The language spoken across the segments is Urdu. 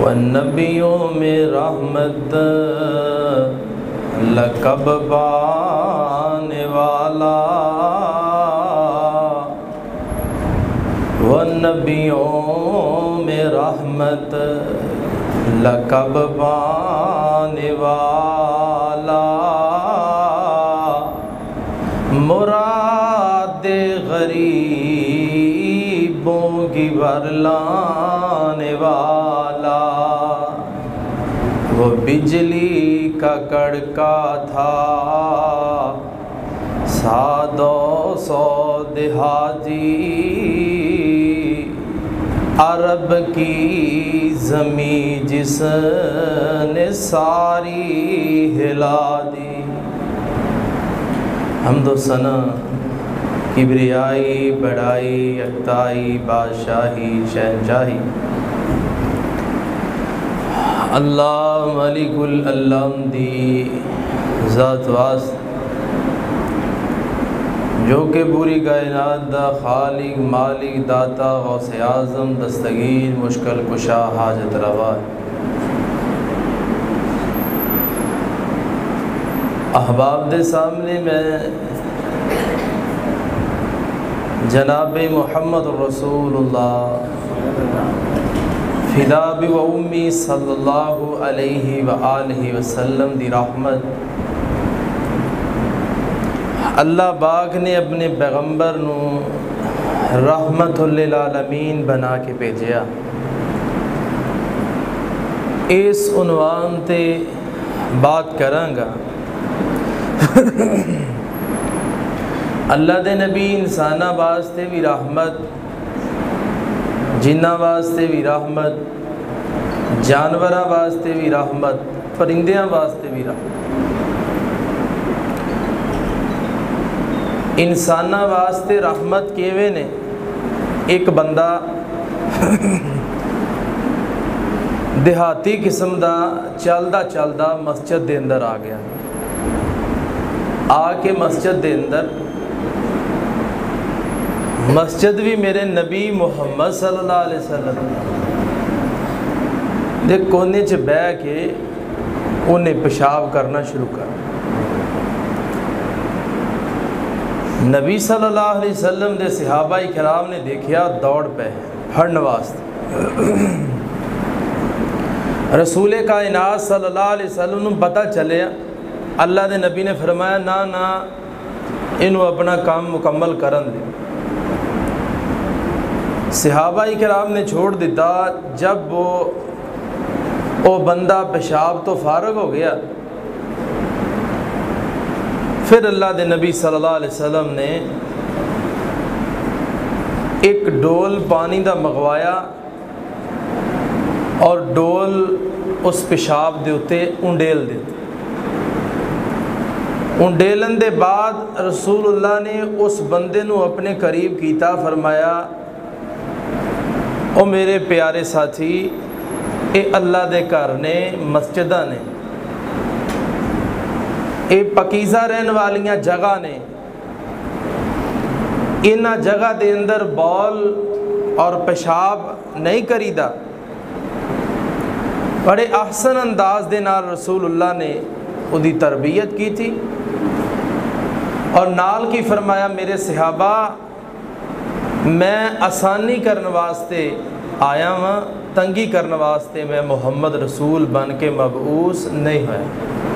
والنبیوں میں رحمت لقب پانے والا، والنبیوں میں رحمت لقب پانے والا، مراد غریبوں کی بھرلانے والا، وہ بجلی کا کڑکا تھا سادو سو دیہاتی، عرب کی زمین جس نے ساری ہلا دی۔ حمد و ثنا، کبریائی، بڑائی، یکتائی، بادشاہی، شہنشاہی اللہ ملک العالم دی ذات واسطے، جو کہ پوری کائنات دا خالق، مالک، داتا، غوث اعظم، دستگیر، مشکل کشا، حاجت روا۔ احباب دے سامنے میں جناب محمد رسول اللہ فدا بی و امی صلی اللہ علیہ وآلہ وسلم دی رحمت، اللہ پاک نے اپنے پیغمبر نو رحمت للعالمین بنا کے بھیجیا۔ اس عنوان تے بات کراں گا، اللہ دے نبی انساناں واسطے بھی رحمت، جناں واسطے بھی رحمت، جانوراں واسطے بھی رحمت، پرندیاں واسطے بھی رحمت۔ انساناں واسطے رحمت کیویں نے؟ ایک بندہ دیہاتی قسم دا چلدا چلدا مسجد دے اندر آ گیا، آ کے مسجد دے اندر، مسجد بھی میرے نبی محمد صلی اللہ علیہ وسلم دے کونے چ بہ کے انہیں پیشاب کرنا شروع کر۔ نبی صلی اللہ علیہ وسلم دے صحابہ کرام نے دیکھیا، دوڑ پہ پھڑن واسطے۔ رسول کائنات صلی اللہ علیہ وسلم نو پتہ چلے، اللہ دے نبی نے فرمایا نا نا انہوں اپنا کام مکمل کرن دے۔ صحابہ کرام نے چھوڑ دیتا۔ جب وہ بندہ پیشاب تو فارغ ہو گیا، پھر اللہ دے نبی صلی اللہ علیہ وسلم نے ایک ڈول پانی دا منگوایا اور ڈول اس پیشاب دے اتے انڈیل دیتے۔ انڈیلن دے بعد رسول اللہ نے اس بندے نو اپنے قریب کیتا، فرمایا او میرے پیارے ساتھی، اے اللہ دے گھر نے، مسجدہ نے، اے پکیزہ رہن والیاں جگہ نے، انہا جگہ دے اندر بول اور پیشاب نہیں کریدا۔ بڑے احسن انداز دے نال رسول اللہ نے اُدھی تربیت کی تھی، اور نال کی فرمایا میرے صحابہ میں آسانی کرنے واسطے آیا ہاں، تنگی کرنے واسطے میں محمد رسول بن کے مبعوث نہیں ہویا۔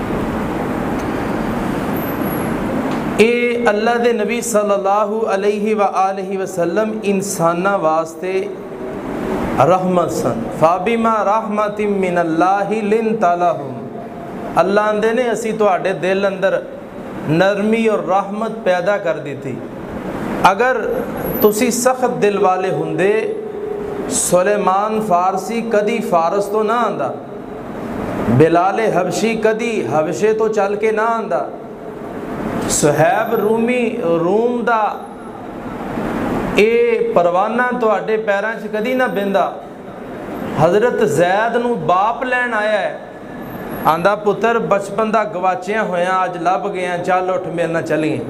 اے اللہ دے نبی صلی اللہ علیہ وآلہ وسلم انسانہ واسطے رحمت سن۔ فَبِمَا رَحْمَةٍ مِّنَ اللَّهِ لِنْتَ لَهُمْ، اللہ اندے نے اسی تو آڑے دل اندر نرمی اور رحمت پیدا کر دی تھی۔ اگر تسی سخت دل والے ہندے، سلیمان فارسی کدی فارس تو نہ آندا، بلال حبشی کدی حبشے تو چل کے نہ آندا، صہیب رومی روم دا اے پروانہ تو آڑے پیران چ کدی نہ بندہ۔ حضرت زید نو باپ لین آیا ہے، آندہ پتر بچپن دا گواچیاں ہویاں، آج لب گیا، چل اٹھ میرے نہ چلیں۔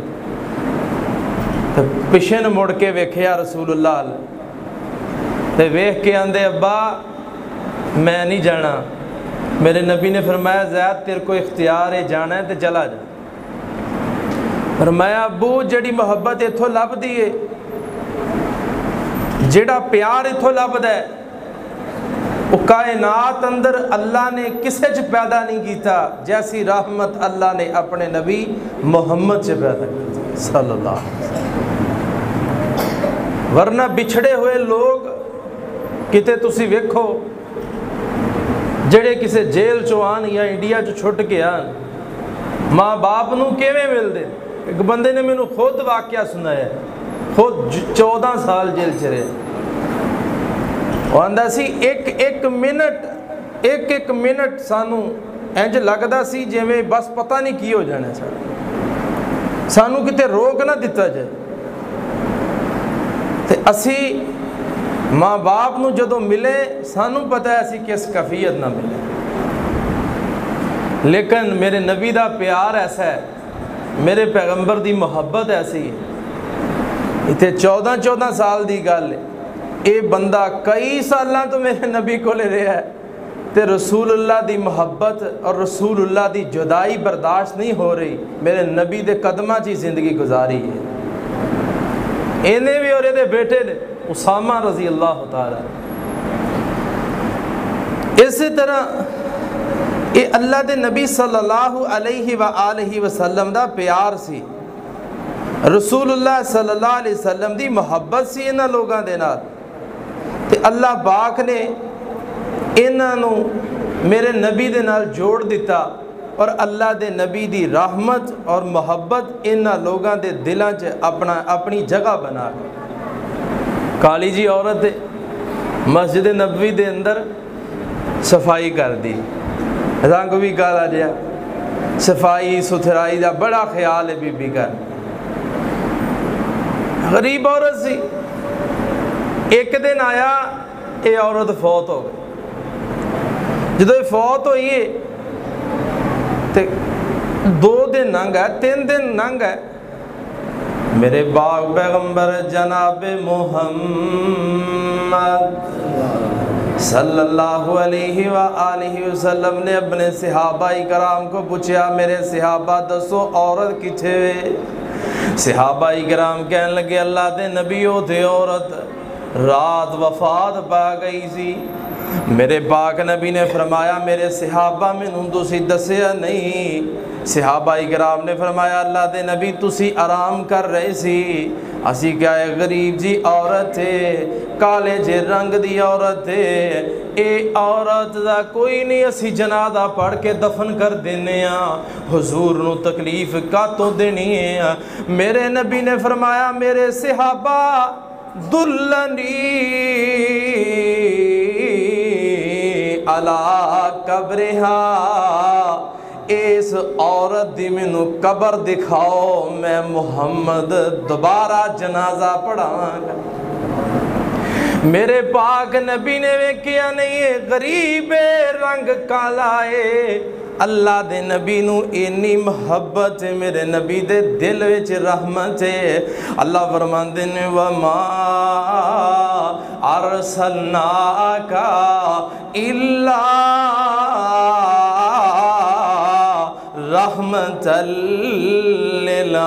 پشن مڑ کے ویکھیا رسول اللہ تے ویکھ کے آندے ابا میں نہیں جانا. میرے نبی نے فرمایا زید تیرے کو اختیار ہے جانا ہے تو چلا جا. فرمایا ابو جڑی محبت اتھوں لبدی ہے جڑا پیار اتھوں لبدا ہے وہ کائنات اندر اللہ نے کسے چ پیدا نہیں کیتا جیسی رحمت اللہ نے اپنے نبی محمد سے پیدا کی صلی اللہ علیہ وسلم. ورنہ بچھڑے ہوئے لوگ کتے تسی ویکھو جڑے کسے جیل چو آن یا انڈیا چو چھٹ کے آن ماں باپ نو کیویں ملدے. ایک بندے نے مینوں خود واقعہ سنایا ہے, خود 14 سال جیل چ رہے. وہ آندا سی ایک منٹ سانو انج لگدا سی جویں بس پتہ نہیں کی ہو جانا سانو کتے روک نہ دتا جائے. تے اسی ماں باپ نو جدوں ملے سانو پتہ ہے اسی کس کیفیت نہ ملے. لیکن میرے نبی دا پیار ایسا ہے, میرے پیغمبر دی محبت ایسی ہے. اتنے 14 سال دی گل ہے. اے بندہ کئی سالاں تو میرے نبی کو لے رہا ہے تے رسول اللہ دی محبت اور رسول اللہ دی جدائی برداشت نہیں ہو رہی. میرے نبی دے قدماں چی زندگی گزاری ہے. انہیں بھی اور دے بیٹے نے اسامہ رضی اللہ تعالی. اسی طرح یہ اللہ دے نبی صلی اللہ علیہ وآلہ وسلم دا پیار سی, رسول اللہ صلی اللہ علیہ وسلم دی محبت سی انہاں لوگاں دے نال. تے اللہ پاک نے انہاں نو میرے نبی دے نال جوڑ دیتا اور اللہ دے نبی دی رحمت اور محبت انہاں لوگاں دے دلاں چ اپنی جگہ بنا کے. کالی جی عورت مسجد نبوی دے اندر صفائی کر دی, رنگ بھی کالا جیا, صفائی ستھرائی دا بڑا خیال ہے بی بی کا. غریب عورت سی. ایک دن آیا یہ عورت فوت ہو گئی. جدو یہ فوت ہوئی ہے تو 2 دن ننگ ہے 3 دن ننگ ہے. میرے باغ پیغمبر جناب محمد صلی اللہ علیہ وآلہ وسلم نے اپنے صحابہ کرام کو پوچھا میرے صحابہ دسو عورت کتھے وے. صحابہ کرام کہنے لگے اللہ دے نبی ہو تھے عورت رات وفات پا گئی سی. میرے پاک نبی نے فرمایا میرے صحابہ مینوں تسی دسیا نہیں. صحابہ کرام نے فرمایا اللہ دے نبی تسی آرام کر رہے سی. اسی کیا ہے غریب جی عورت ہے, کالے جے رنگ دی عورت ہے, اے عورت دا کوئی نہیں اسی جنازہ پڑھ کے دفن کر دینے ہاں, حضور نو تکلیف کاتوں دینی ہے. میرے نبی نے فرمایا میرے صحابہ دلنی علی قبرہا, اس عورت دی مینوں قبر دکھاؤ میں محمد دوبارہ جنازہ پڑھاواں گا. میرے پاک نبی نے ویکھیا نہیں ہے غریب رنگ کالا ہے. اللہ دے نبی نو اینی محبت ہے, میرے نبی دے دل وچ رحمت ہے. اللہ فرماندے نے وما ارسلناک الا رحمت للعالمین.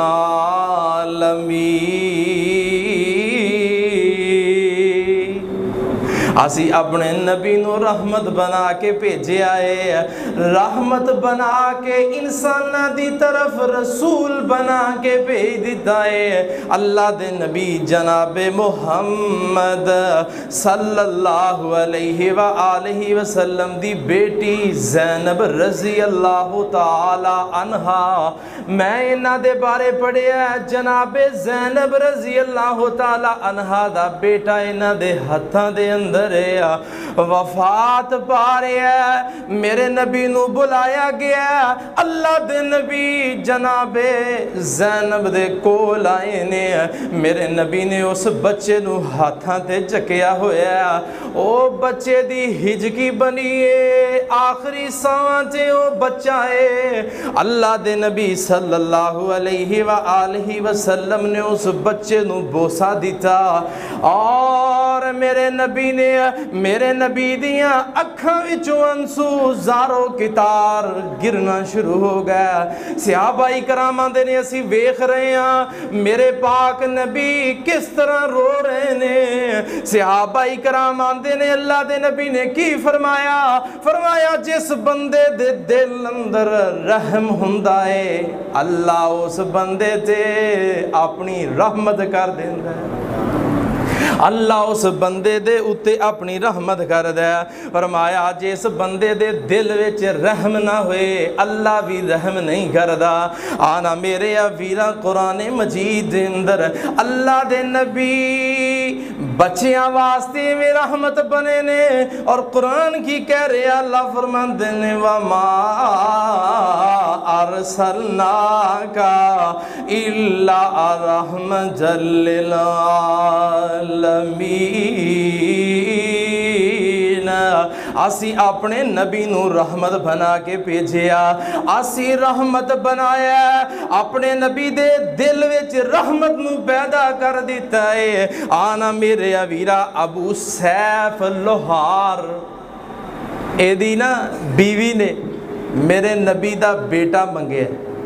اسی اپنے نبی نو رحمت بنا کے بھیجے آئے, رحمت بنا کے انسانہ دی طرف رسول بنا کے بھیج دیتا ہے. اللہ دے نبی جناب محمد صلی اللہ علیہ وآلہ وسلم دی بیٹی زینب رضی اللہ تعالی عنہا, میں انہاں دے بارے پڑھیا جناب زینب رضی اللہ تعالی عنہا دا بیٹا انہاں دے ہتھاں دے اندر وفات پا رہا ہے. میرے نبی نو بلایا گیا, اللہ دے نبی جناب زینب دے کول آئے نے. میرے نبی نے اس بچے نو ہاتھاں تے چکیا ہویا, او بچے دی ہجکی بنی ہے, آخری ساواں تے او بچہ ہے. اللہ دے نبی صلی اللہ علیہ وآلہ وسلم نے اس بچے نو بوسا دیتا اور میرے نبی دیاں اکھاں وچوں انسو زارو کتار گرنا شروع ہو گیا. صحابہ کرام آندے نے اسی ویکھ رہے ہاں میرے پاک نبی کس طرح رو رہے نے. صحابہ کرام آندے نے اللہ دے نبی نے کی فرمایا جس بندے دے دل اندر رحم ہوندا ہے اللہ اس بندے تے اپنی رحمت کر دیندا ہے. اللہ اس بندے دے اتے اپنی رحمت کر دے. فرمایا جس بندے دے دل وچ رحم نہ ہوئے اللہ بھی رحم نہیں کردا. آنا میرے ویرا قرآن مجید دے اندر اللہ دے نبی بچیاں واسطے میں رحمت بنے نے اور قرآن کی کہہ رہے اللہ فرماندے نے وَمَا أَرْسَلْنَاكَ إِلَّا رَحْمَةً لِلْعَالَمِينَ. اسی اپنے نبی نو رحمت بنا کے بھیجیا. اسی رحمت بنایا اپنے نبی دے دل وچ رحمت نو پیدا کر دیتا ہے. آنا میرے ویرا ابو سیف لوہار ایدی نا بیوی نے میرے نبی دا بیٹا منگیا.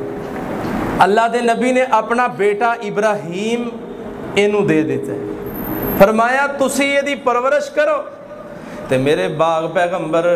اللہ دے نبی نے اپنا بیٹا ابراہیم اینو دے دیتا ہے. فرمایا تسی یہ دی پرورش کرو. تے میرے باغ پیغمبر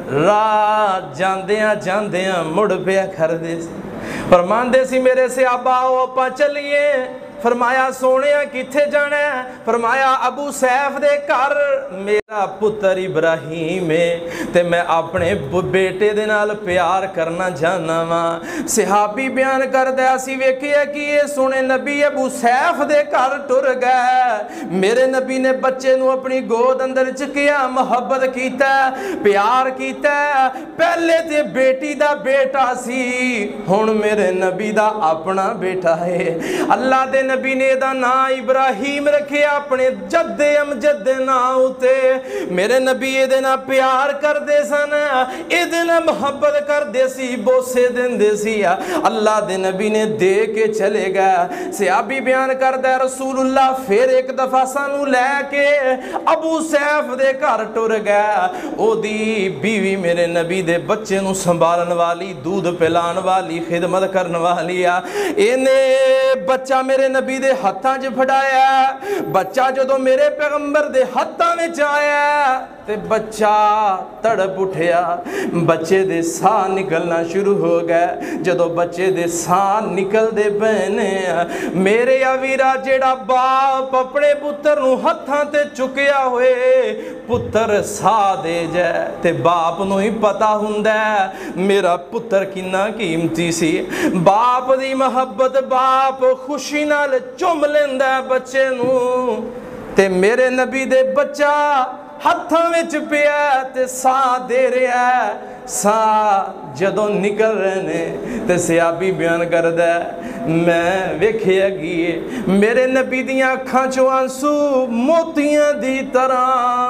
راہ جاندیاں مڑ پیا کر دے سی. فرمان دے سی میرے سے آبا آؤ اپا چلیے. فرمایا سونیا کتھے جانا ہے؟ فرمایا ابو سیف دے کر میرا پتر ابراہیم ہے تے میں اپنے بیٹے دے نال پیار کرنا جانا ماں. صحابی بیان کر دیا سی ویکھیا کہ یہ سونے نبی ابو سیف دے کر ٹر گئے. میرے نبی نے بچے نو اپنی گود اندر چکیا محبت کیتا پیار کیتا. پہلے تے بیٹی دا بیٹا سی ہن میرے نبی دا اپنا بیٹا ہے. اللہ دے نبی نے دا نا ابراہیم رکھے اپنے جد امجد نا ہوتے. میرے نبی یہ دینا پیار کر دے سن یہ دینا محبت کر دے سی بوسے دن دے سی. اللہ دے نبی نے دے کے چلے گا. صحابی بیان کر دے رسول اللہ پھر ایک دفعہ سانو لے کے ابو سیف دے گھر ٹر گیا. او دی بیوی میرے نبی دے بچے نو سنبھالن والی دودھ پلان والی خدمت کرن والی اینے بچہ میرے نبی دے ہتھاں چ پھڑایا. بچہ جدو میرے پیغمبر دے ہتھاں وچ آیا تے بچہ تڑپ اٹھیا. بچے دے ساہ نکلنا شروع ہو گئے. جدو بچے دے ساہ نکل دے پہنے میرے ویرا جیڑا باپ اپنے پتر نو ہتھاں تے چکیا ہوئے پتر ساہ دے جائے تے باپ نو ہی پتا ہوندا ہے میرا پتر کنا قیمتی سی. باپ دی محبت باپ خوشی نال چوم لیندا ہے بچے نو. تے میرے نبی دے بچہ ہتھاں وچ پیا تے ساہ دے رہا ہے. ساہ جدو نکل رہے نے تے صحابی بیان کردا ہے میں ویکھیا گئے میرے نبی دیاں اکھاں چوں آنسو موتیاں دی طرح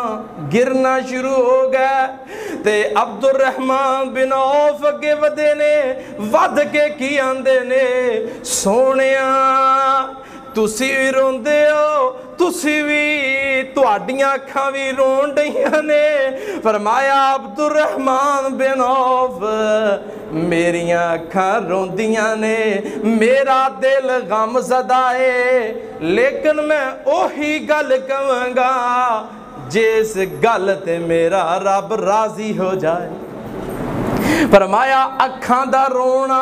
گرنا شروع ہو گئے. تے عبد الرحمن بن عوف اگے ودے نے ود کے کی آندے نے سونیاں تسی بھی روندے ہو تسی بھی تواڈیاں اکھاں بھی رون ڈیاں نے. فرمایا عبد الرحمن بن عوف میریاں اکھاں روندیاں نے میرا دل غم زدہ ہے لیکن میں اوہی گل کہاں گا جس گل تے میرا رب راضی ہو جائے. فرمایا اکھاں دا رونا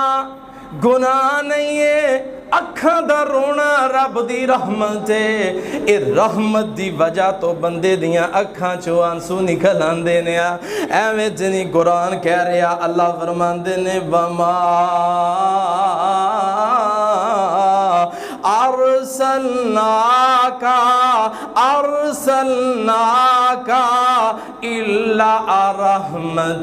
گناہ نہیں ہے اکھاں دا رونا رب دی رحمت ہے. اے رحمت دی وجہ تو بندے دیاں اکھاں چو آنسو نکل آندے نے. ایویں جنی قرآن کہہ رہا اللہ فرماندے نے وما ارسلناک الا رحمۃ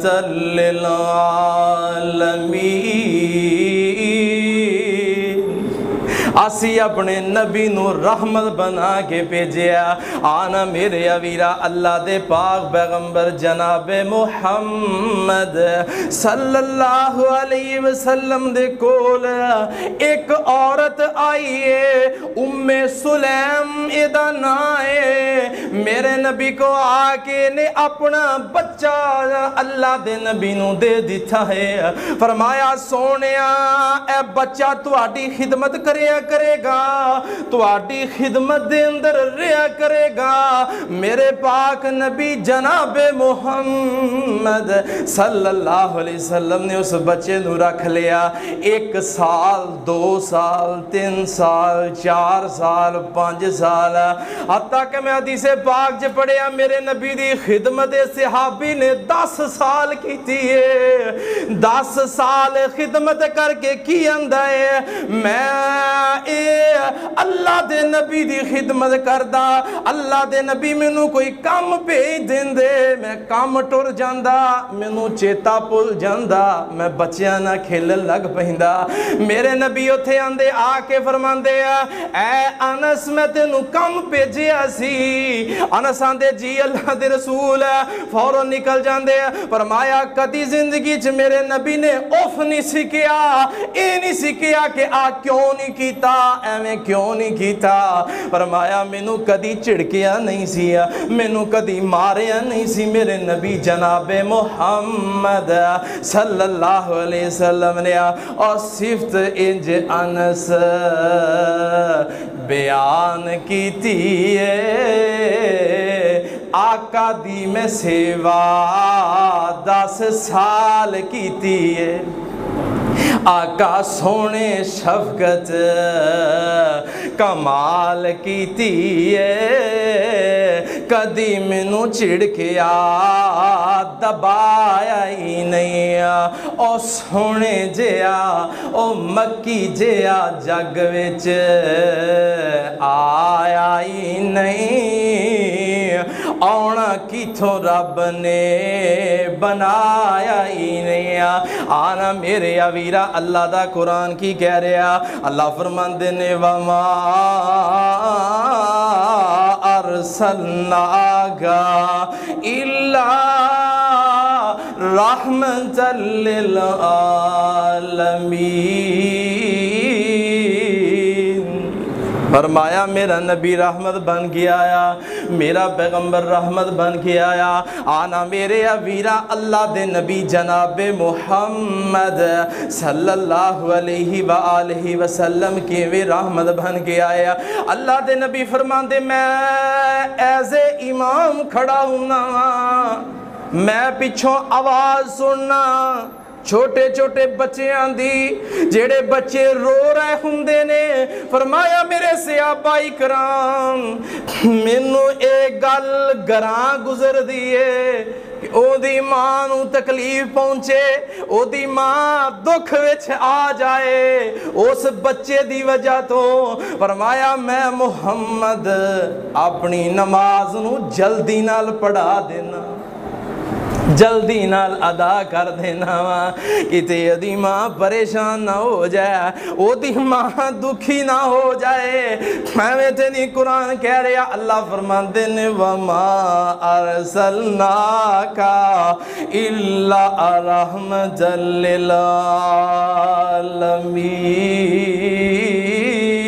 للعالمین. اسی اپنے نبی نو رحمت بنا کے بھیجیا آنا میرے ویرا اللہ دے پاک پیغمبر جناب محمد صلی اللہ علیہ وسلم دے کول ایک عورت آئی ہے ام سلیم ادا نائے میرے نبی کو آکے نے اپنا بچہ اللہ دے نبی نو دے دیتا ہے فرمایا سونیا اے بچہ تواڈی خدمت کرے گا تواڈی خدمت دے اندر رہیا کرے گا میرے پاک نبی جناب محمد صلی اللہ علیہ وسلم نے اس بچے نو رکھ لیا 1 سال 2 سال 3 سال 4 سال 5 سال حتیٰ کہ میں حدیث پاک جے پڑھیا میرے نبی دی خدمت صحابی نے 10 سال کی تھی 10 سال خدمت کر کے کی اندہ ہے میں اللہ دے نبی دی خدمت کردہ اللہ دے نبی میں نو کوئی کام بھیج دیں دے میں کام ٹر جاندہ میں نو چیتا پل جاندہ میں بچیاں نہ کھیل لگ پہندہ میرے نبی اتھے آندے آکے فرمان دے اے انس میں تے نو کام بھیجیا سی انس آندے جی اللہ دے رسول فوراں نکل جاندے فرمایا کدی زندگی چ میرے نبی نے اوف نہیں سکیا اے نہیں سکیا کہ آ کیوں نہیں کیتا ایویں کیوں نہیں کیتا فرمایا مینوں کدی چڑکیا نہیں سی مینوں کدی ماریا نہیں سی میرے نبی جناب محمد صلی اللہ علیہ وسلم نے اور صفت انج انس بیان کیتی ہے آقا دی میں سیوا 10 سال کیتی ہے آقا سونے شفقت کمال کیتی ہے کدی مینوں چڑکیا دبایا ہی نہیں او سونے جیا او مکی جیا جگ وچ آیا ہی نہیں آنا کیتھوں رب نے بنایا ہی نہیں آنا میرے ویرا اللہ دا قرآن کی کہہ رہا اللہ فرماندے نے وما ارسلناک الا رحمت للعالمین فرمایا میرا نبی رحمت بن کے آیا میرا پیغمبر رحمت بن کے آیا آنا میرے ویرا اللہ دے نبی جناب محمد صلی اللہ علیہ وآلہ وسلم کی وی رحمت بن کے آیا اللہ دے نبی فرمان دے میں ایسے امام کھڑا ہونا میں پیچھوں آواز سننا چھوٹے چھوٹے بچے آندھی جیڑے بچے رو رہے ہوندے نے فرمایا میرے صحابہ کرام مینوں ایک گل گراں گزر دیئے کہ او دی ماں نو تکلیف پہنچے او دی ماں دکھ وچ آ جائے اس بچے دی وجہ تو فرمایا میں محمد اپنی نماز نو جلدی نال پڑھا دینا جلدی نال ادا کر دینا کتے دی ماں پریشان نہ ہو جائے او دی ماں دکھی نہ ہو جائے میں تینی قرآن کہہ رہا اللہ فرماندے نے وما ارسلناک الا رحمت للعالمین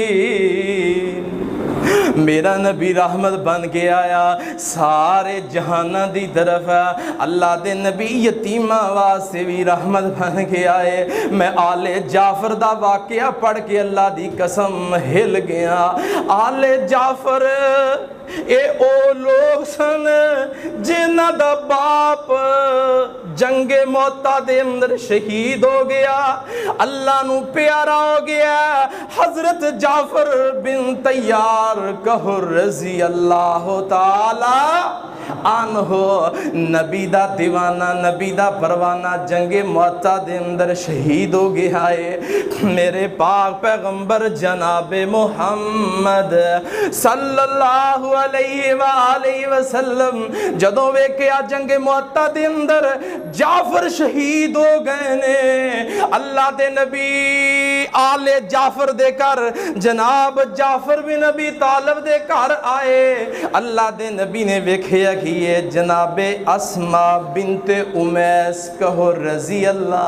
میرا نبی رحمت بن کے آیا سارے جہانہ دی طرف اللہ دے نبی یتیمہ واسطے بھی رحمت بن کے آئے میں آل جعفر دا واقعہ پڑھ کے اللہ دی قسم ہل گیا آل جعفر اے او لوگ سن جنہ دا باپ جنگ موتا دے اندر شہید ہو گیا اللہ نو پیارا ہو گیا حضرت جعفر بن طیار کہر رضی اللہ تعالی عنہ نبی دا دیوانہ نبی دا پروانہ جنگ موتا دے اندر شہید ہو گیا ہے میرے پاک پیغمبر جناب محمد صلی اللہ علیہ وآلہ وسلم جدوں ویکھیا جنگ موتا دے اندر جعفر شہید ہو گئے نے اللہ دے نبی आले जाफर दे घर जनाब जाफर बिन अबी तालिब दे घर आए। अल्लाह दे नबी ने वेखिया कि ये जनाबे अस्मा बिनते उमैस कहो रजी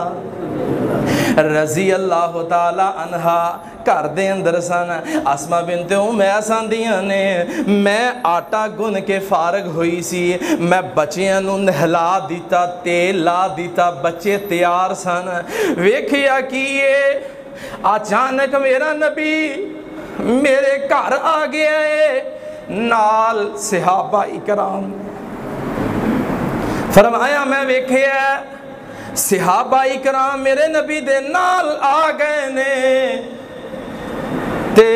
अल्लाह ताला अनहा घर दे अंदर सन। अस्मा बिनते उमैस आंदियां ने मैं आटा गुन के फारग हुई सी, मैं बच्चियां नूं नहला दिता, तेल ला दिता, बच्चे तैयार सन। वेखिया कि ये अचानक मेरा नबी मेरे घर आ गया है, नाल सहाबा इकराम। फरमाया मैं वेखिया सहाबा इकराम मेरे नबी दे नाल आ गए ने, ते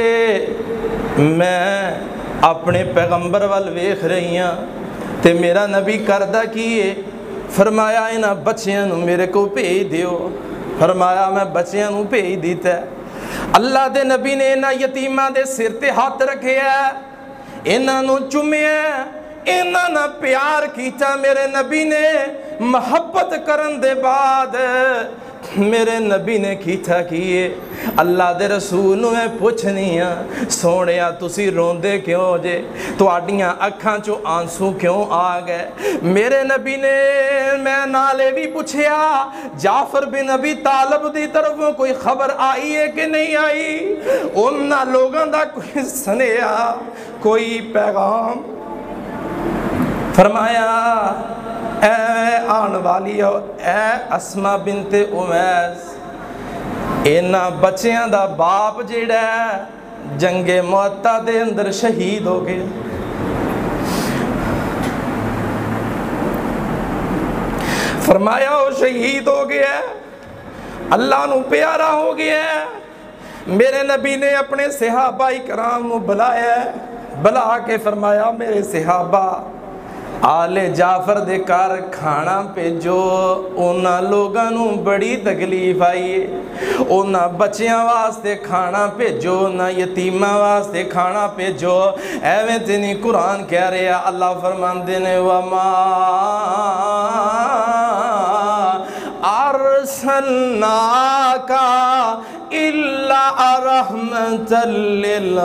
मैं अपने पैगंबर वाल वेख रही हाँ ते मेरा नबी करदा की है। फरमाया इन्हां बच्चियां नूं मेरे को भेज दियो। फरमाया मैं बच्चियां नूं भेज दिता। अल्लाह दे नबी ने इन्हां यतीमां दे सिर ते हाथ रखिया, इन्हां नूं चुमिया, इन्हां नाल प्यार कीता। मेरे नबी ने मोहब्बत करन दे बाद मेरे नबी ने कीता कि अल्लाह दे रसूल नूं मैं पुछनी हाँ सोहणिया तुसी रोंदे क्यों जे, तुहाडियां अखां चों आंसू क्यों आ गए। मेरे नबी ने मैं नाले भी पुछया जाफर बिन अबी तालिब दी तरफों कोई खबर आई है कि नहीं आई, उन्हां लोगां दा कोई सनेहा कोई पैगाम। फरमाया ऐ आने वाली हो ऐ अस्मा बिनते उमैस, इन्हां बच्चियां दा बाप जिहड़ा है जंगे मुअत्ता दे अंदर शहीद हो गया। फरमाया वो शहीद हो गया, अल्लाह नूं प्यारा हो गया। मेरे नबी ने अपने सहाबा इकराम नूं बुलाया, बुला के फरमाया मेरे सहाबा आले जाफर दे घर खाना भेजो, उन्हां लोगां नूं बड़ी तकलीफ आई है, उन्हां बच्चियां वास्ते खाना भेजो, उन्हां यतीमां वास्ते खाना भेजो। एवें ते नहीं कुरान कह रहा, अल्लाह फरमांदे ने वमा अरसलनाका इल्ला रहमतल लिल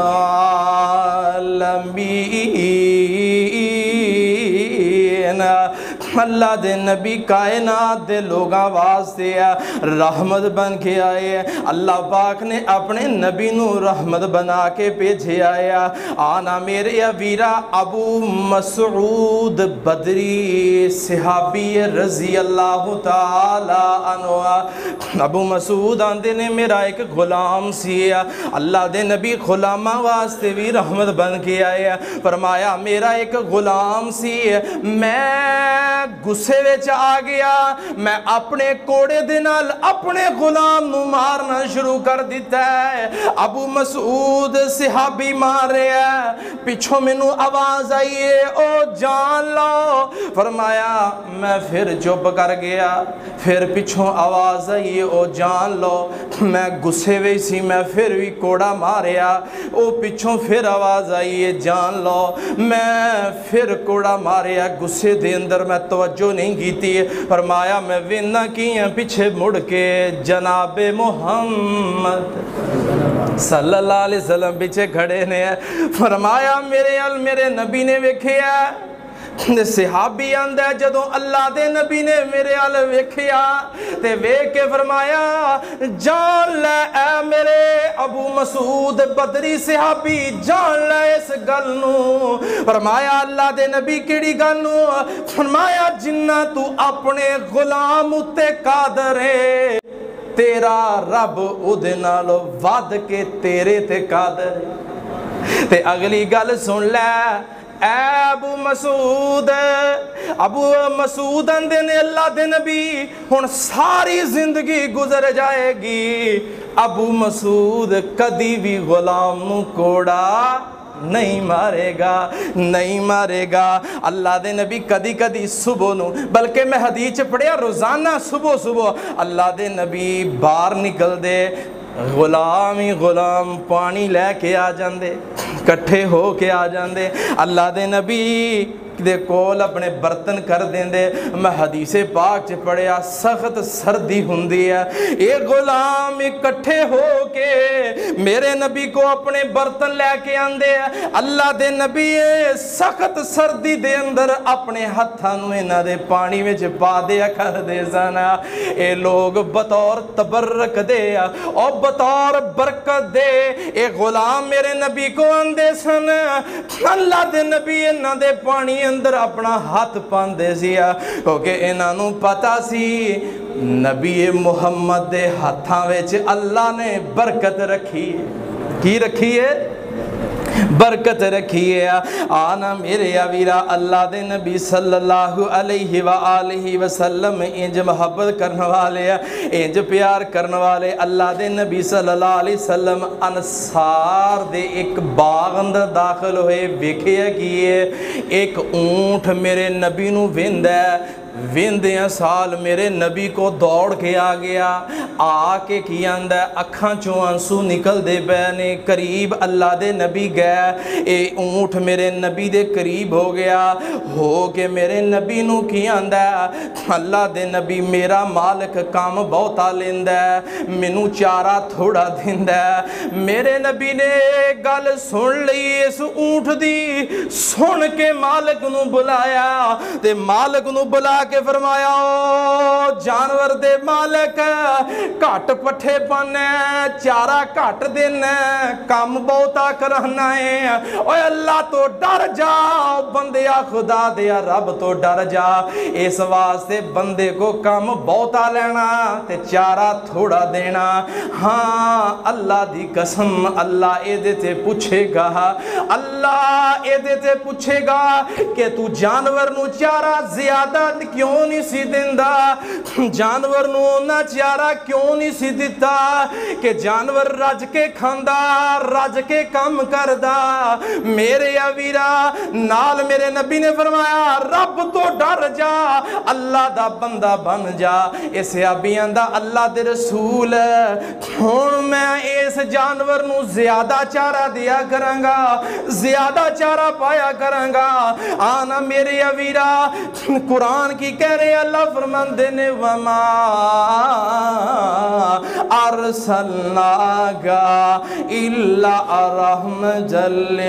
आलमीन। अल्लाह दे नबी कायनात दे लोगां वास्ते रहमत बन के आए। अल्लाह पाक ने अपने नबी नूं रहमत बना के भेजे आया। आना मेरे वीरा अबू मसूद बदरी सहाबी रजी अल्लाह ताला अन्हु। अबू मसूद आंदे ने मेरा एक गुलाम सी, अल्लाह दे नबी गुलामां वास्ते भी रहमत बन के आए। फरमाया मेरा एक गुलाम सी, मैं गुस्से विच आ गया, मैं अपने कोड़े दे नाल अपने गुलाम नूं मारना शुरू कर दिता है। अबू मसूद सहाबी मार रहा है, पिछों मैनू आवाज आई है ओ जान लो। फरमाया मैं फिर चुप कर गया, फिर पिछों आवाज आई है ओ जान लो। मैं गुस्से विच सी, मैं फिर भी कोड़ा मारिया, ओ पिछों फिर आवाज आई है जान लो। मैं फिर कोड़ा मारिया, गुस्से दे अंदर मैं तवज्जो नहीं की। फरमाया मैं वेना की पीछे मुड़ के जनाबे मुहम्मद सल्लल्लाहु अलैहि वसल्लम पीछे खड़े ने। फरमाया मेरे नबी ने वेखिया। सहाबी आंदा जदों अल्लाह दे नबी ने मेरे अल वेखिया ते वेख के फरमाया जान ले ऐ मेरे अबू मसूद बदरी सहाबी, जान ले इस गल नूं। फरमाया अल्लाह दे नबी केड़ी गल नूं? फरमाया जिन्ना तू अपने गुलाम उत्ते कादर है, तेरा रब उहदे नालों वध के तेरे ते कादर है। ते अगली गल सुन लै अबू मसूद आंदे ने अल्लाह दे नबी हुण सारी जिंदगी गुजर जाएगी, अबू मसूद कदी भी गुलाम नूं कोड़ा नहीं मारेगा, नहीं मारेगा। अल्लाह दे नबी कदी कदी सुबह नूं, बल्कि मैं हदीस च पढ़िया रोजाना सुबह सुबह अल्लाह दे नबी बाहर निकलदे, गुलाम ही गुलाम पानी लैके आ जाते, कट्ठे हो के आ जाते। अल्लाह दे नबी دے کول اپنے برتن کر دیندے میں حدیث پاک چ پڑھیا سخت سردی ہوندی ہے اے غلام اکٹھے ہو کے میرے نبی کو اپنے برتن لے کے آندے اللہ دے نبی سخت سردی دے اندر اپنے ہتھاں نوں انہاں دے پانی وچ پا دیا کر دے سن اے لوگ بطور تبرک دے اور بطور برکت دے اے غلام میرے نبی کو آندے سن اللہ دے نبی انہاں دے پانی اندر اپنا ہاتھ پاندے سی کیونکہ انہاں نوں پتہ سی نبی محمد دے ہاتھاں وچ اللہ نے برکت رکھی ہے کی رکھی ہے برکت رکھی ہے آنا میرے ویرا اللہ دے نبی صلی اللہ علیہ وآلہ وسلم انج محبت کرنے والے انج پیار کرنے والے اللہ دے نبی صلی اللہ علیہ وسلم انصار دے ایک باغ اندر داخل ہوئے ویکھیا کیے ایک اونٹ میرے نبی نو وند ہے ویندیاں سال میرے نبی کو دوڑ کے آ گیا آ کے کی آندہ اکھاں چوں آنسو نکل دے بینے قریب اللہ دے نبی گئے اے اونٹ میرے نبی دے قریب ہو گیا ہو کے میرے نبی نو کی آندہ اللہ دے نبی میرا مالک کام بہتا لیندہ منو چارہ تھوڑا دیندہ میرے نبی نے گل سن لی اس اونٹ دی سن کے مالک نو بلایا تے مالک نو بلا کے فرمایا او جانور دے مالک کٹ پٹھے پانے چارہ کٹ دینے کام بہتا کرنا ہے اوے اللہ تو ڈر جا بندیا خدا دیا رب تو ڈر جا اس واسطے بندے کو کام بہتا لینا تے چارہ تھوڑا دینا ہاں اللہ دی قسم اللہ اے دیتے پوچھے گا اللہ اے دیتے پوچھے گا کہ تو جانور نو چارہ زیادہ کیوں نہیں سی دیندہ جانور نو نہ چارہ کیوں نہیں سی دیتا کہ جانور رج کے کھاندا رج کے کم کردا میرے ویرا نال میرے نبی نے فرمایا رب تو ڈر جا اللہ دا بندہ بن جا اس صحابیاں دا اللہ دے رسول ہن میں اس جانور نو زیادہ چارہ دیا کرانگا زیادہ چارہ پایا کرانگا آنا میرے ویرا قرآن کی کہہ رہے اللہ فرماندے نے وما ارسلناک الا رحمۃ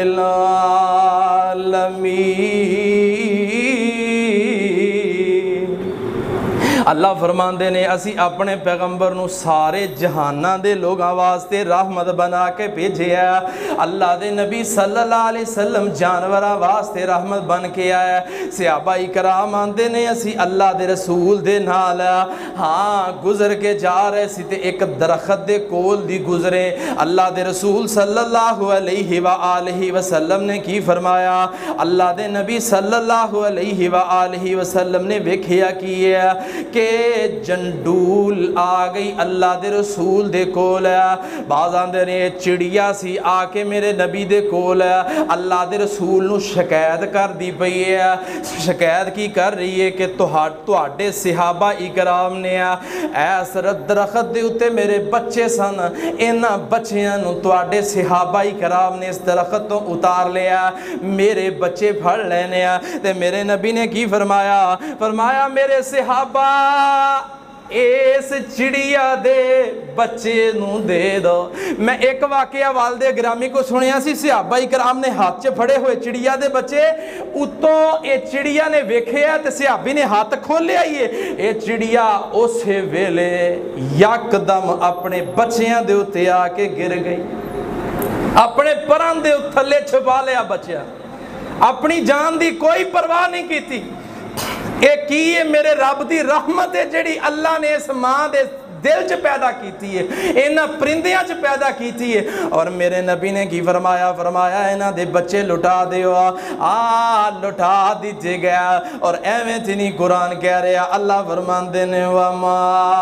للعالمین اللہ فرماندے نے اسی اپنے پیغمبر نو سارے جہانہ دے لوگاں واسطے رحمت بنا کے بھیجے اللہ دے نبی صلی اللہ علیہ وسلم جانوراں واسطے رحمت بن کے آیا صحابہ کرام آندے نے اسی اللہ دے رسول دے نال ہاں گزر کے جا رہے سی تے ایک درخت دے کول دی گزرے اللہ دے رسول صلی اللہ علیہ وآلہ وسلم نے کی فرمایا اللہ دے نبی صلی اللہ علیہ وآلہ وسلم نے ویکھیا کیے کہ جنڈول آ گئی اللہ دے رسول دے کول بعض آندے نے چڑیا سی آ کے میرے نبی دے کول اللہ دے رسول نو شکایت کر دی پئی ہے شکایت کی کر رہی ہے کہ تہاڈے صحابہ اکرام نے ایس درخت دے اتے میرے بچے سن انہاں بچیاں نو تہاڈے صحابہ اکرام نے اس درخت تو اتار لیا میرے بچے پھڑ لینے تے میرے نبی نے کی فرمایا میرے صحابہ اس چڑیا دے بچے نو دے دو میں ایک واقعہ والد گرامی کو سنیا سی صحابہ کرام نے ہاتھ چ پھڑے ہوئے چڑیا دے بچے اتوں اے چڑیا نے ویکھیا تے صحابی نے ہاتھ کھولے آئیے اے چڑیا اسے ویلے یک دم اپنے بچیاں دے اتے آ کے گر گئی اپنے پران دے تھلے چھپا لیا بچیا اپنی جان دی کوئی پرواہ نہیں کی تھی ایک یہ میرے رب دی رحمت ہے جڑی اللہ نے اس ماں دے دل چ پیدا کیتی ہے انہاں پرندیاں چ پیدا کیتی ہے اور میرے نبی نے کی فرمایا انہاں دے بچے لٹا دیو لٹا دیجے گیا اور ایویں تے نہیں قرآن کہہ رہا اللہ فرماندے نے وما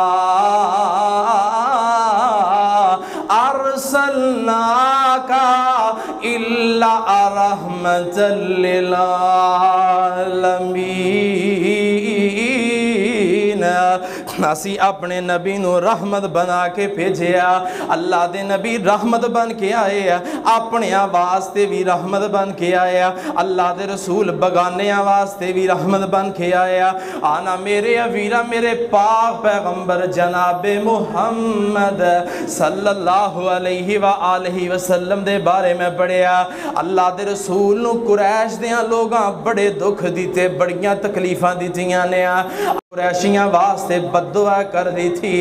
ارسلناک الا رحمۃ للعالمین اسی اپنے نبی نو رحمت بنا کے بھیجیا اللہ دے نبی رحمت بن کے آئے اپنے واسطے بھی رحمت بن کے آئے اللہ دے رسول بگانیاں واسطے بھی رحمت بن کے آئے آنا میرے ویرا میرے پاک پیغمبر جناب محمد صلی اللہ علیہ وآلہ وسلم دے بارے میں پڑھیا اللہ دے رسول نو قریش دیاں لوگاں بڑے دکھ دیتے بڑیاں تکلیفاں دیتیاں نے قریشیاں واسطے بددعا کر دی تھی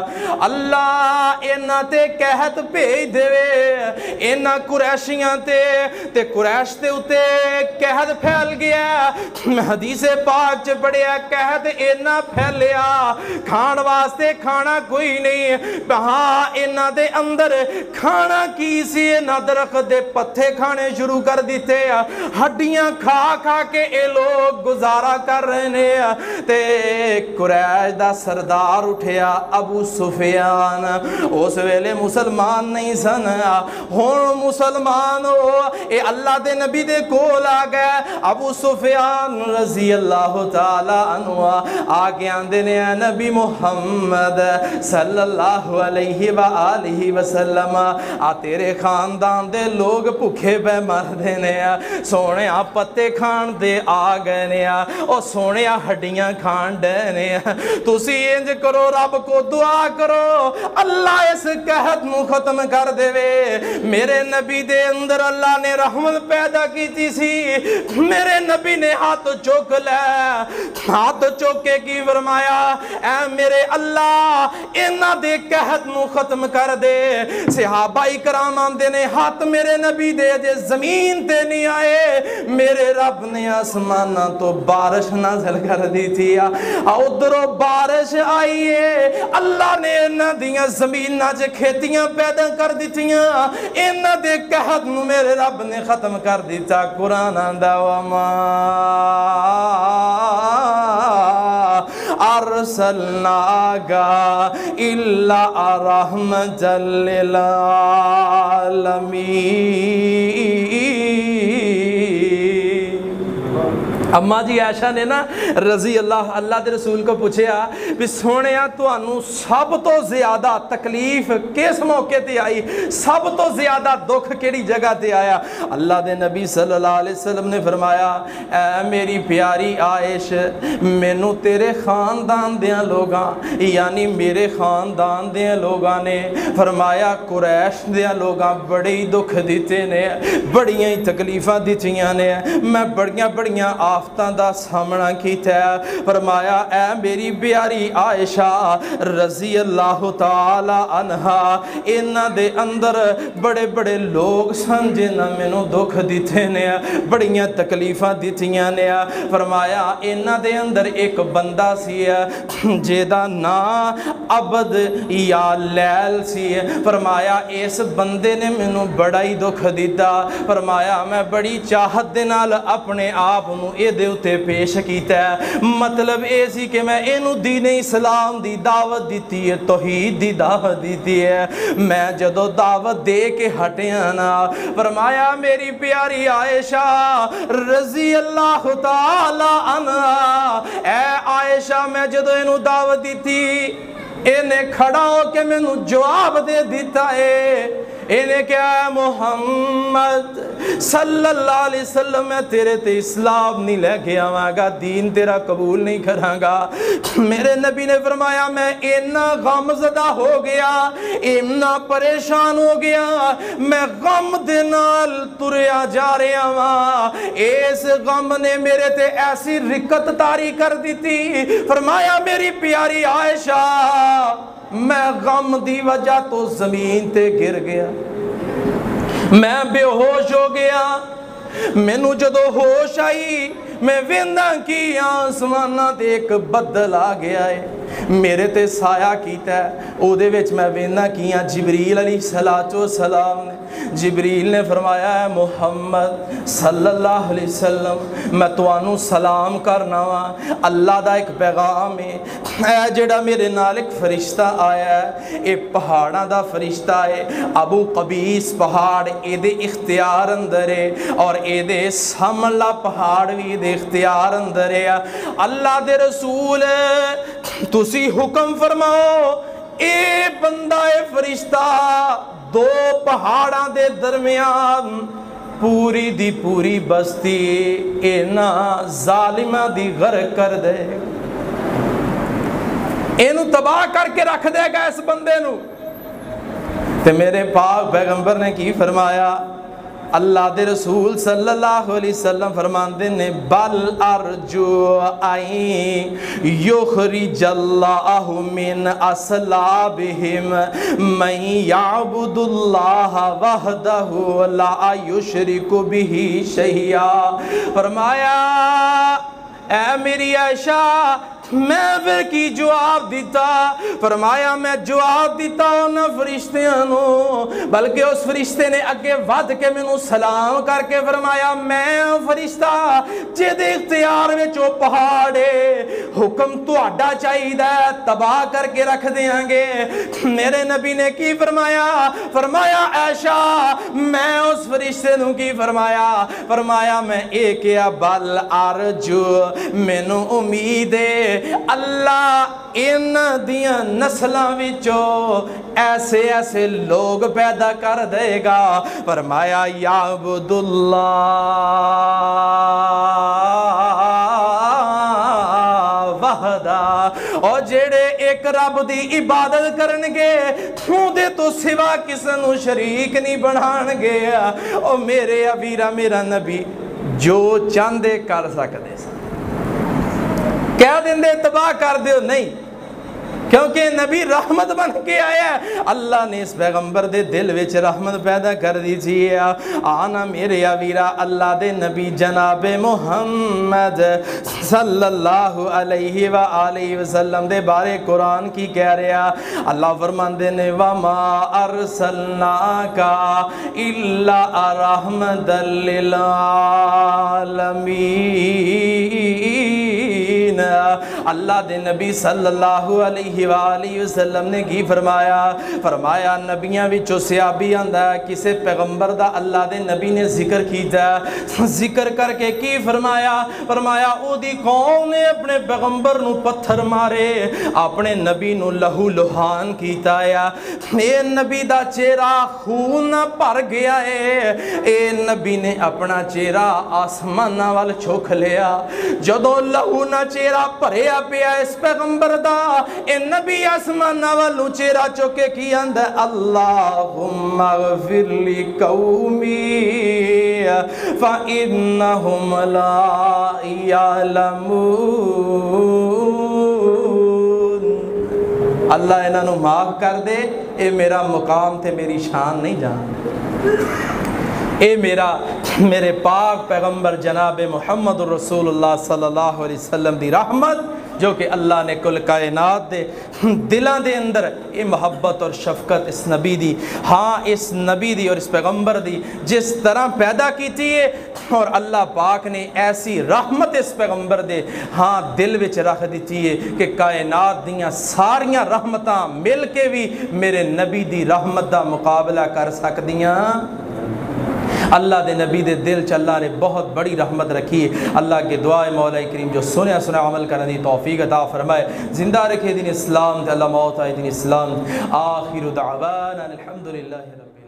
اللہ اینا تے کہت بھیج دے اینا قریشیاں تے قریش تے اتے کہت پھیل گیا میں حدیث پاک چ پڑھیا کہت اینا پھیلیا کھان واسطے کھانا کوئی نہیں ہاں اینا دے اندر کھانا کی سی اینا درخت دے پتھے کھانے شروع کر دیتے ہڈیاں کھا کھا کے اے لوگ گزارا کر رہے ہیں تے قریش دا سردار اٹھیا ابو سفیان اس ویلے مسلمان نہیں سن ہون مسلمان ہو اے اللہ دے نبی دے کول آ گئے ابو سفیان رضی اللہ تعالی عنہ آگے آندے نے نبی محمد صلی اللہ علیہ وآلہ وسلم تیرے خاندان دے لوگ بھوکے پہ مر دینے سونے پتے کھان دے آ گئے نے او سونے ہڈیاں کھان دینے تسی انج کرو رب کو دعا کرو اللہ اس قحط نو ختم کر دے میرے نبی دے اندر اللہ نے رحمت پیدا کی سی میرے نبی نے ہاتھ چوک لے ہاتھ چوکے کی فرمایا اے میرے اللہ انہ دے قحط نو ختم کر دے صحابہ اکرام آندے نے ہاتھ میرے نبی دے جے زمین تے نہیں آئے میرے رب نے آسمانہ تو بارش نازل کر دی تھی ادھروں بارش آئیے اللہ نے انہ دیاں زمینہ جے کھیتیاں پیدا کر دیتیاں انہ دے قحط نو میرے رب نے ختم کر دیتا قرآن آندہ وما ارسلناکا الا رحمتا للعالمین اماں جی عائشہ نے نا رضی اللہ دے رسول کو پوچھیا بھی سونیا توانوں سب تو زیادہ تکلیف کس موقع تے آئی سب تو زیادہ دکھ کیڑی جگہ تے آیا اللہ دے نبی صلی اللہ علیہ وسلم نے فرمایا اے میری پیاری عائش مینوں تیرے خاندان دیاں لوگاں یعنی میرے خاندان دیاں لوگاں نے فرمایا قریش دیاں لوگاں بڑے ہی دکھ دیتے نے بڑیاں ہی تکلیفاں دیتیاں نے میں بڑیاں آفتاں دا سامنا کیتا ہے فرمایا اے میری پیاری عائشہ رضی اللہ تعالی عنہا انہ دے اندر بڑے بڑے لوگ سن جنہ مینوں دکھ دیتے نے بڑیاں تکلیفاں دیتیاں نے فرمایا انہ دے اندر ایک بندہ سی جیدہ نا عبد یا لیل سی فرمایا اس بندے نے مینوں بڑا ہی دکھ دیتا فرمایا میں بڑی چاہت دے نال اپنے آپ نو اے دے اتے پیش کیتا ہے مطلب اے سی کہ میں اینو دین اسلام دی دعوت دیتی ہے توحید دی دعوت دیتی ہے میں جدو دعوت دے کے ہٹیاں نا فرمایا میری پیاری عائشہ رضی اللہ تعالی عنہ اے عائشہ میں جدو اینو دعوت دیتی انہیں کھڑا ہو کے میں نو جواب دے دیتا ہے انہیں کیا محمد صلی اللہ علیہ وسلم میں تیرے تے اسلام نہیں لے کے آواں گا دین تیرا قبول نہیں کراں گا میرے نبی نے فرمایا میں اینا غم زدہ ہو گیا اینا پریشان ہو گیا میں غم دے نال تریا جا رہا ہاں اس غم نے میرے تے ایسی رکت طاری کر دیتی فرمایا میری پیاری عائشہ میں غم دی وجہ تو زمین تے گر گیا میں بے ہوش ہو گیا مینوں جدو ہوش آئی میں ویندا کی آسمانہ تے ایک بدل آ گیا ہے میرے تے سایہ کیتا ہے او دے وچ میں ویندا کیاں جبریل علیہ السلام نے جبریل نے فرمایا ہے محمد صلی اللہ علیہ وسلم میں توانوں سلام کرنا وا اللہ دا ایک پیغام ہے اے جڑا میرے نال ایک فرشتہ آیا ہے اے پہاڑاں دا فرشتہ ہے ابو قبیس پہاڑ اے دے اختیار اندر ہے اور اے دے ساملا پہاڑ بھی دے اختیار اندر ہے اللہ دے رسول तुसी हुक्म फरमाओ ए बंदा ए फरिश्ता दो पहाड़ां दे दरमियान पूरी दी पूरी बस्ती इन्हां जालिमां दी गर्क कर दे, इनू तबाह करके रख देगा इस बंदे नू। ते मेरे पाक पैगंबर ने की फरमाया, अल्लाह दे रसूल सल्लल्लाहु अलैहि वसल्लम फरमाते ने बल अर्जु आई युखरिजल्लाहु मिन असलाबिहिम मन याबुदुल्लाह वहदहु ला युशरिकु बिही शैया। फरमाया ऐ मेरी आयशा मैं फिर की जवाब दिता। फरमाया मैं जवाब दिता उन्होंने फरिश्तियां नू, बल्कि उस फरिश्ते ने अगे वध के मैनू सलाम करके फरमाया मैं फरिश्ता जिहदे इख्तियार विच ओ पहाड़े हुक्म तुहाडा चाहिदा तबाह करके रख देंगे। मेरे नबी ने की फरमाया, फरमाया ऐशा मैं उस फरिश्ते नू की फरमाया, फरमाया मैं ये किया बल अर्जु मैनू उम्मीद है अल्लाह इन दियां नस्लां विचों ऐसे ऐसे लोग पैदा कर देगा। फरमाया याबुदुल्लाह वहदा, और जेड़े एक रब दी इबादत करनगे उहदे तो सिवा किसे नू शरीक नहीं बनाणगे। ओ मेरे अवीरा मेरा नबी जो चाहते कर सकते सन, कह देंगे तबाह कर दो नहीं, क्योंकि नबी रहमत बन के आया। अल्लाह ने इस पैगंबर दे दिल विच रहमत पैदा कर दी थी। आना मेरे वीरा अल्लाह दे नबी जनाबे मुहम्मद सल्लल्लाहु अलैहि व आलिहि वसल्लम दे बारे कुरान की कह रहा। अल्लाह फरमांदे ने वमा अरसलनाका इल्ला रहमतल लिल आलमीन। अल्लाह दे नबी सल्लल्लाहु अलैहि वसल्लम ने की फरमाया, फरमाया नबियां विचों सहाबी आंदा किसे पैगंबर दा अल्लाह दे नबी ने जिक्र कीता, जिक्र करके की फरमाया, फरमाया ओदी कौम ने अपने पैगंबर नू पत्थर मारे, अपने नबी नू लहू लुहान कीता है। ए नबी दा चेहरा खून भर गया है। ए नबी ने अपना चेहरा आसमानां वाल चुक लिया। जदों लहू ना चेहरा भरिया पिया इस पैगंबर दा, ए नबी आसमानां वालों चेहरा चुके की आंदा अल्लाहुम्मा ग़फिर ली कौमी फ़ा इन्नहुम ला यअलमून। अल्लाह इन्हां नूं माफ़ कर दे, ये मेरा मुकाम ते मेरी शान नहीं जानते। ए मेरे पाक पैगंबर जनाब मुहम्मद रसूलुल्लाह सल्लल्लाहु अलैहि वसल्लम दी रहमत जो कि अल्लाह ने कुल कायनात दे दिलां दे अंदर ये मोहब्बत और शफकत इस नबी दी, हाँ इस नबी दी और इस पैगंबर दी जिस तरह पैदा की थी है, और अल्लाह पाक ने ऐसी रहमत इस पैगंबर दे हाँ दिल विच रख दी है कि कायनात दियाँ सारियां रहमतां मिल के भी मेरे नबी दी रहमत दा मुकाबला कर सकदियां। अल्लाह दे नबी दे दिल च अल्लाह ने बहुत बड़ी रहमत रखी है। अल्लाह के दुआ है मौला करीम जो सुने सुना अमल करने की तौफीक अता फरमाए, जिंदा रखे दिन इस्लाम, अल्लाह मौत आए दिन इस्लाम। आखिर दावाना अल्हम्दुलिल्लाहि रब्बिल